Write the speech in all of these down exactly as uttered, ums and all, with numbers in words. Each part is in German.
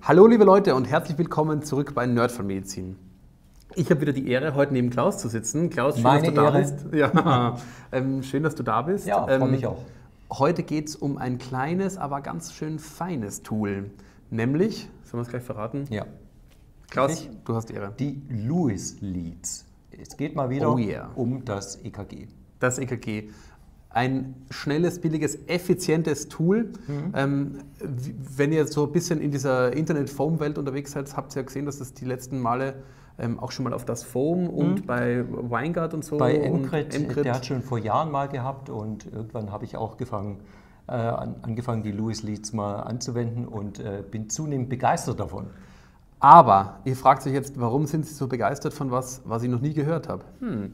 Hallo liebe Leute und herzlich willkommen zurück bei Nerd von Medizin. Ich habe wieder die Ehre, heute neben Klaus zu sitzen. Klaus, schön, Meine dass du Ehre. da bist. Ja, ähm, schön, dass du da bist. Ja, freue mich auch. Heute geht es um ein kleines, aber ganz schön feines Tool. Nämlich, sollen wir es gleich verraten? Ja. Klaus, Ich? du hast die Ehre. Die Lewis Leads. Es geht mal wieder Oh yeah. um das E K G. Das E K G. Ein schnelles, billiges, effizientes Tool. Mhm. Ähm, wenn ihr so ein bisschen in dieser Internet-Foam-Welt unterwegs seid, habt ihr ja gesehen, dass das die letzten Male ähm, auch schon mal auf das Foam und mhm. bei Winegard und so. Bei Emcrit, der hat schon vor Jahren mal gehabt und irgendwann habe ich auch gefangen, äh, angefangen, die Lewis Leads mal anzuwenden und äh, bin zunehmend begeistert davon. Aber ihr fragt sich jetzt, warum sind Sie so begeistert von was, was ich noch nie gehört habe? Hm.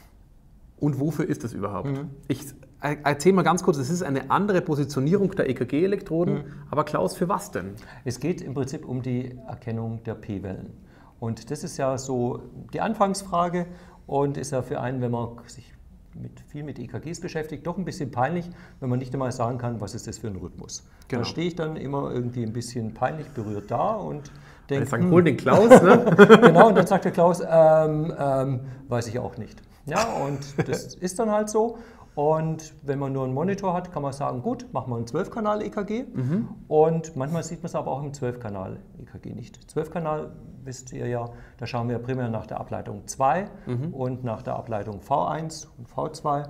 Und wofür ist das überhaupt? Mhm. Ich erzähle mal ganz kurz, es ist eine andere Positionierung der E K G-Elektroden, mhm. aber Klaus, für was denn? Es geht im Prinzip um die Erkennung der P-Wellen. Und das ist ja so die Anfangsfrage und ist ja für einen, wenn man sich mit, viel mit E K Gs beschäftigt, doch ein bisschen peinlich, wenn man nicht einmal sagen kann, was ist das für ein Rhythmus. Genau. Da stehe ich dann immer irgendwie ein bisschen peinlich berührt da und denke, sagen, hol den Klaus, ne? Genau, und dann sagt der Klaus, ähm, ähm, weiß ich auch nicht. Ja, und das ist dann halt so. Und wenn man nur einen Monitor hat, kann man sagen, gut, machen wir einen zwölf Kanal E K G. Mhm. Und manchmal sieht man es aber auch im zwölf Kanal E K G nicht. zwölf Kanal, wisst ihr ja, da schauen wir primär nach der Ableitung zwei mhm. und nach der Ableitung V eins und V zwei.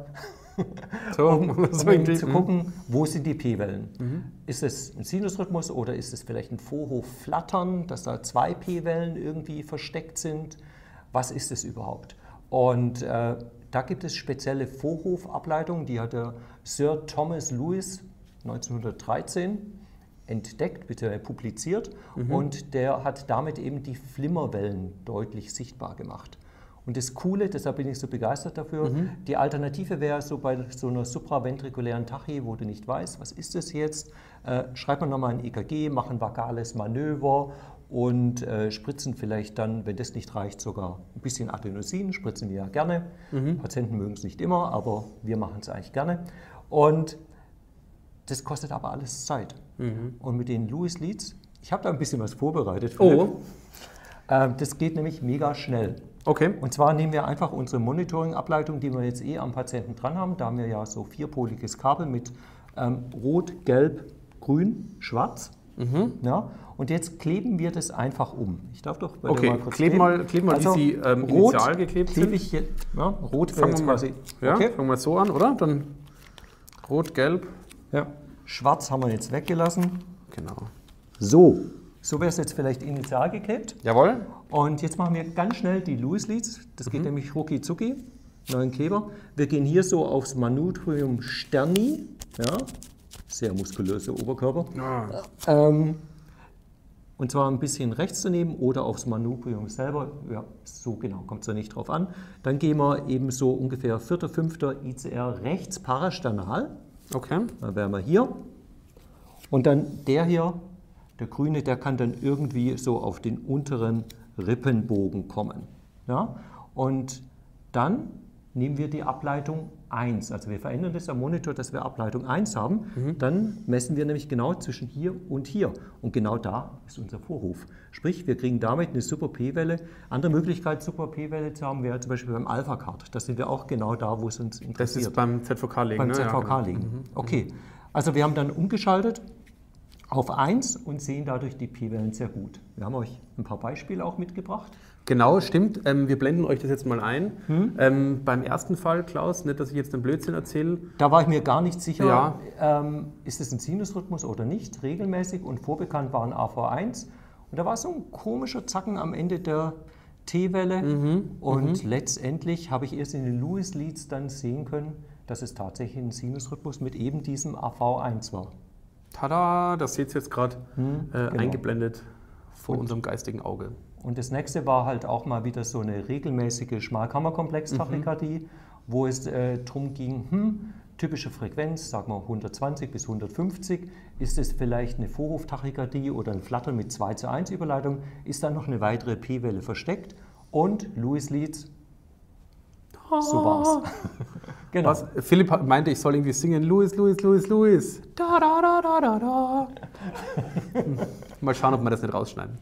So, um, um eben zu gucken, wo sind die P-Wellen. Mhm. Ist es ein Sinusrhythmus oder ist es vielleicht ein Vorhofflattern, dass da zwei P-Wellen irgendwie versteckt sind? Was ist es überhaupt? Und äh, da gibt es spezielle Vorhofableitungen, die hat der Sir Thomas Lewis neunzehnhundertdreizehn entdeckt, bzw. publiziert mhm. und der hat damit eben die Flimmerwellen deutlich sichtbar gemacht. Und das Coole, deshalb bin ich so begeistert dafür, mhm. die Alternative wäre so bei so einer supraventrikulären Tachy, wo du nicht weißt, was ist das jetzt, äh, schreibt man nochmal ein E K G, machen vagales Manöver und äh, spritzen vielleicht dann, wenn das nicht reicht, sogar ein bisschen Adenosin, spritzen wir ja gerne. Mhm. Patienten mögen es nicht immer, aber wir machen es eigentlich gerne. Und das kostet aber alles Zeit. Mhm. Und mit den Lewis Leads, ich habe da ein bisschen was vorbereitet. Philipp. Oh. Äh, das geht nämlich mega schnell. Okay. Und zwar nehmen wir einfach unsere Monitoring-Ableitung, die wir jetzt eh am Patienten dran haben. Da haben wir ja so vierpoliges Kabel mit ähm, Rot, Gelb, Grün, Schwarz. Mhm. Ja, und jetzt kleben wir das einfach um. Ich darf doch bei okay. mal kurz kleben. Mal, kleben mal, also, wie sie ähm, initial geklebt sind. Ich hier, ja, rot fangen wir quasi. Ja, okay. Fangen wir so an, oder? Dann Rot, Gelb. Ja. Schwarz haben wir jetzt weggelassen. Genau. So. So wäre es jetzt vielleicht initial geklebt. Jawohl. Und jetzt machen wir ganz schnell die Lewis Leads. Das geht mhm. nämlich rucki zucki. Neuen Kleber. Wir gehen hier so aufs Manubrium sterni. Ja. Sehr muskulöser Oberkörper. Ah. Ähm, und zwar ein bisschen rechts daneben oder aufs Manubrium selber. Ja, so genau kommt es da nicht drauf an. Dann gehen wir eben so ungefähr vierter, fünfter I C R rechts parasternal. Okay. Dann wären wir hier. Und dann der hier. Der grüne, der kann dann irgendwie so auf den unteren Rippenbogen kommen. Ja? Und dann nehmen wir die Ableitung eins. Also wir verändern das am Monitor, dass wir Ableitung eins haben. Mhm. Dann messen wir nämlich genau zwischen hier und hier. Und genau da ist unser Vorhof. Sprich, wir kriegen damit eine super P-Welle. Andere Möglichkeit, super P-Welle zu haben, wäre zum Beispiel beim Alpha-Card. Da sind wir auch genau da, wo es uns interessiert. Das ist beim Z V K-Liegen. Beim ne? Z V K-Liegen. Ja, genau. Okay. Also wir haben dann umgeschaltet auf eins und sehen dadurch die P-Wellen sehr gut. Wir haben euch ein paar Beispiele auch mitgebracht. Genau, stimmt. Ähm, wir blenden euch das jetzt mal ein. Hm? Ähm, beim ersten Fall, Klaus, nicht, dass ich jetzt einen Blödsinn erzähle. Da war ich mir gar nicht sicher, ja. ähm, ist es ein Sinusrhythmus oder nicht, regelmäßig und vorbekannt waren A V eins. Und da war so ein komischer Zacken am Ende der T-Welle. Mhm. Und mhm. letztendlich habe ich erst in den Lewis Leads dann sehen können, dass es tatsächlich ein Sinusrhythmus mit eben diesem A V eins war. Tada, das seht ihr jetzt gerade hm, äh, genau. eingeblendet vor und, unserem geistigen Auge. Und das nächste war halt auch mal wieder so eine regelmäßige Schmalkammerkomplex-Tachykardie, mhm. wo es äh, darum ging, hm, typische Frequenz, sagen wir hundertzwanzig bis hundertfünfzig, ist es vielleicht eine Vorhoftachykardie oder ein Flattern mit zwei zu eins Überleitung, ist dann noch eine weitere P-Welle versteckt und Lewis Leads, so war's. Genau. Was, Philipp meinte, ich soll irgendwie singen, Louis, Louis, Louis, Louis. Da, da, da, da, da, da. Mal schauen, ob wir das nicht rausschneiden.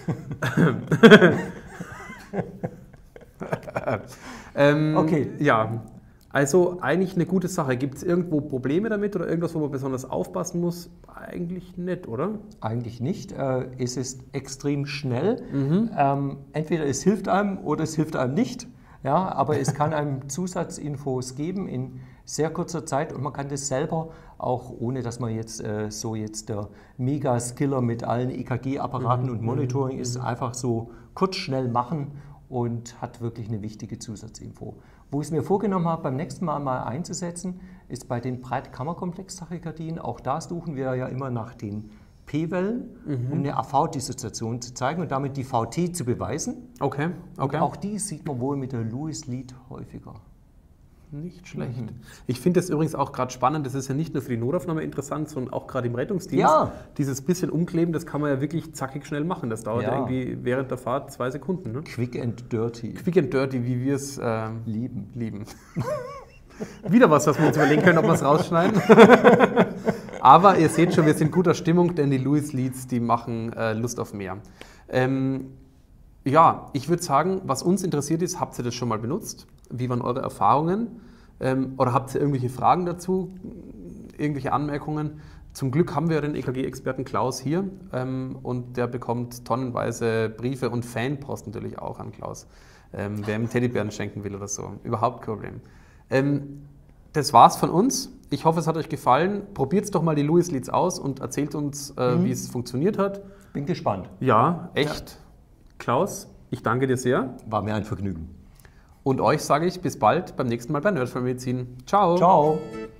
ähm, Okay. Ja, also eigentlich eine gute Sache. Gibt es irgendwo Probleme damit oder irgendwas, wo man besonders aufpassen muss? Eigentlich nicht, oder? Eigentlich nicht. Äh, es ist extrem schnell. Mhm. Ähm, entweder es hilft einem oder es hilft einem nicht. Ja, aber es kann einem Zusatzinfos geben in sehr kurzer Zeit und man kann das selber auch, ohne dass man jetzt äh, so jetzt der Mega-Skiller mit allen E K G-Apparaten Mhm. und Monitoring ist, einfach so kurz, schnell machen und hat wirklich eine wichtige Zusatzinfo. Wo ich es mir vorgenommen habe, beim nächsten Mal mal einzusetzen, ist bei den Breitkammerkomplex-Tachykardien. Auch da suchen wir ja immer nach den P-Wellen, Mhm. um eine A V-Dissoziation zu zeigen und damit die V T zu beweisen. Okay, okay. Und auch die sieht man wohl mit der Lewis Lead häufiger. Nicht schlecht. Mhm. Ich finde das übrigens auch gerade spannend. Das ist ja nicht nur für die Notaufnahme interessant, sondern auch gerade im Rettungsdienst. Ja. Dieses bisschen Umkleben, das kann man ja wirklich zackig schnell machen. Das dauert ja, Ja. irgendwie während der Fahrt zwei Sekunden. Ne? Quick and dirty. Quick and dirty, wie wir es ähm, Lieben. lieben. Wieder was, was wir uns überlegen können, ob wir es rausschneiden. Aber ihr seht schon, wir sind in guter Stimmung, denn die Lewis Leads, die machen äh, Lust auf mehr. Ähm, ja, ich würde sagen, was uns interessiert ist, habt ihr das schon mal benutzt? Wie waren eure Erfahrungen? Ähm, oder habt ihr irgendwelche Fragen dazu? Irgendwelche Anmerkungen? Zum Glück haben wir den E K G-Experten Klaus hier ähm, und der bekommt tonnenweise Briefe und Fanpost natürlich auch an Klaus. Ähm, wer ihm Teddybären schenken will oder so. Überhaupt kein Problem. Ähm, das war's von uns. Ich hoffe, es hat euch gefallen. Probiert doch mal die Lewis Leads aus und erzählt uns, äh, Mhm. wie es funktioniert hat. Bin gespannt. Ja, echt. Klaus, ich danke dir sehr. War mir ein Vergnügen. Und euch sage ich bis bald beim nächsten Mal bei Nerdfamily Medizin. Ciao. Ciao.